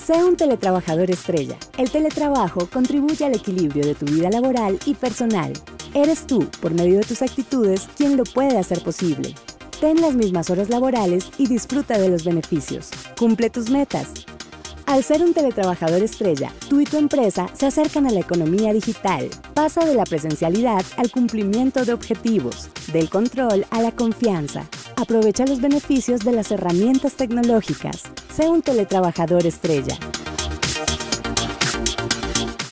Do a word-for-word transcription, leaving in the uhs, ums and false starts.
Sé un teletrabajador estrella. El teletrabajo contribuye al equilibrio de tu vida laboral y personal. Eres tú, por medio de tus actitudes, quien lo puede hacer posible. Ten las mismas horas laborales y disfruta de los beneficios. Cumple tus metas. Al ser un teletrabajador estrella, tú y tu empresa se acercan a la economía digital. Pasa de la presencialidad al cumplimiento de objetivos, del control a la confianza. Aprovecha los beneficios de las herramientas tecnológicas. Sé un teletrabajador estrella.